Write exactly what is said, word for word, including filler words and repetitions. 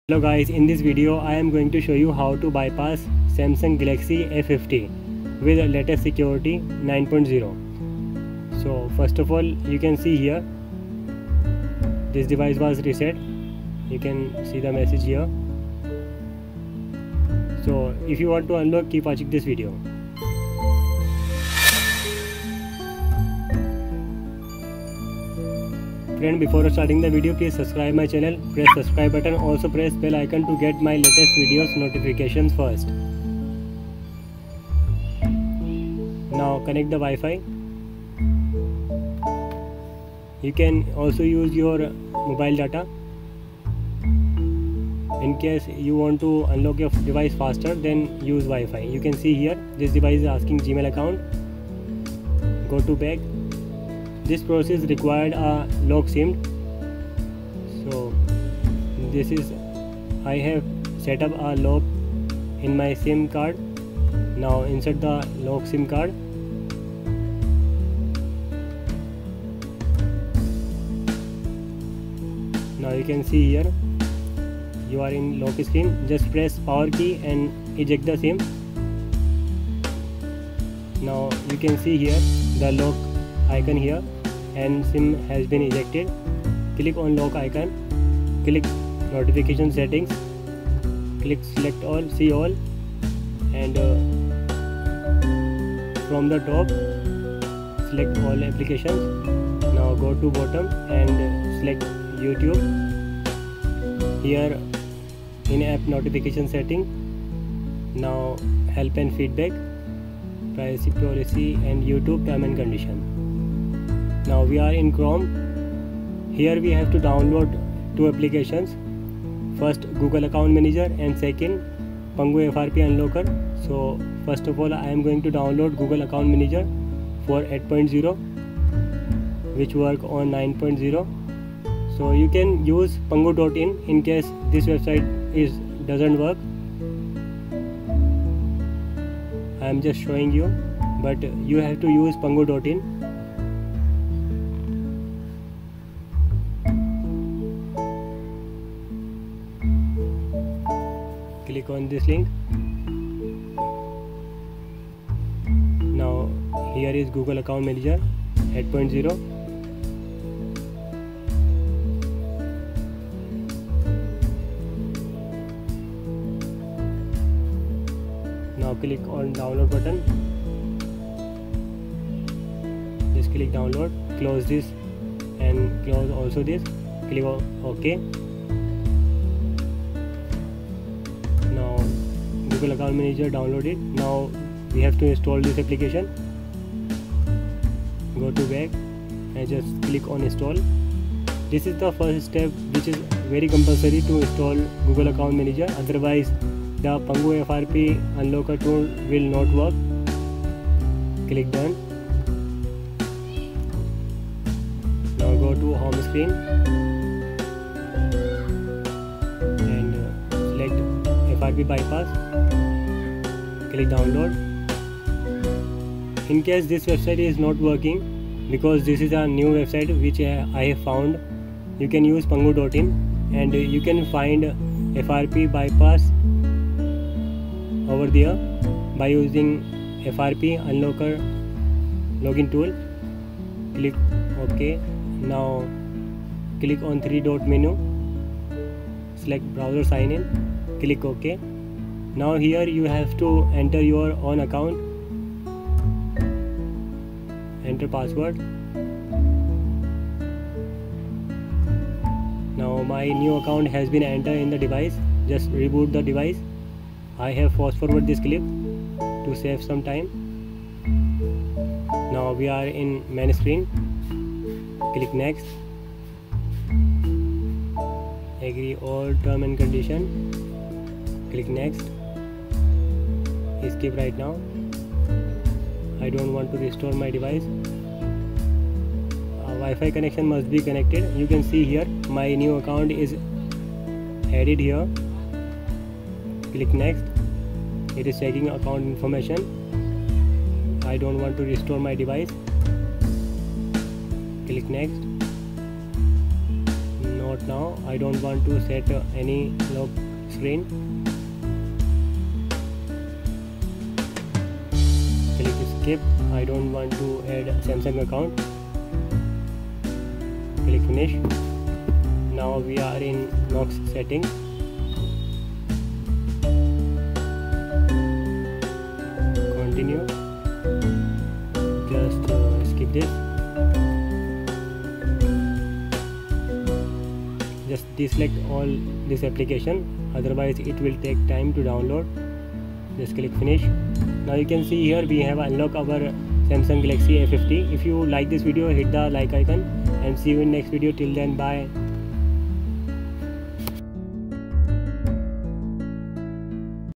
Hello guys, in this video I am going to show you how to bypass Samsung Galaxy A fifty with latest security nine point zero. So first of all, you can see here this device was reset. You can see the message here. So if you want to unlock, keep watching this video. Friend, before starting the video, please subscribe my channel, press subscribe button, also press bell icon to get my latest videos notifications first. Now connect the Wi-Fi. You can also use your mobile data. In case you want to unlock your device faster, then use Wi-Fi. You can see here this device is asking Gmail account. Go to back. This process required a lock SIM. So this is I have set up a lock in my SIM card. Now insert the lock SIM card. Now you can see here you are in lock screen. Just press power key and eject the SIM. Now you can see here the lock icon here and SIM has been ejected. Click on lock icon, click notification settings, click select all, see all, and uh, from the top select all applications. Now go to bottom and select YouTube. Here in app notification setting, now help and feedback, privacy policy, and YouTube term and condition. Now we are in Chrome. Here we have to download two applications. First Google Account Manager and second Pangu F R P Unlocker. So first of all I am going to download Google Account Manager for eight point zero, which work on nine point zero. So you can use pangu dot in in case this website is doesn't work. I am just showing you, but you have to use pangu dot in. Click on this link. Now here is Google Account Manager eight point zero. Now click on download button. Just click download, close this and close also this. Click on OK. Google Account Manager downloaded. Now we have to install this application. Go to back and just click on install. This is the first step, which is very compulsory to install Google Account Manager, otherwise the Pangu F R P Unlocker tool will not work. Click done. Now go to home screen and uh, select F R P bypass. Click download. In case this website is not working, because this is a new website which I have found, you can use pangu dot in and you can find F R P bypass over there by using F R P Unlocker login tool. Click OK. Now click on three dot menu, select browser sign in, click OK. Now here you have to enter your own account, enter password. Now my new account has been entered in the device. Just reboot the device. I have fast forward this clip to save some time. Now we are in main screen. Click next. Agree all term and condition. Click next. Escape right now. I don't want to restore my device. A Wi-Fi connection must be connected. You can see here my new account is added here. Click next. It is checking account information. I don't want to restore my device. Click next. Not not now. I don't want to set uh, any lock screen. Click skip. I don't want to add Samsung account. Click finish. Now we are in Knox settings. Continue. Just uh, skip this. Just deselect all this application, otherwise it will take time to download. Just click finish. Now you can see here we have unlocked our Samsung Galaxy A fifty. If you like this video, hit the like icon and see you in next video. Till then, bye.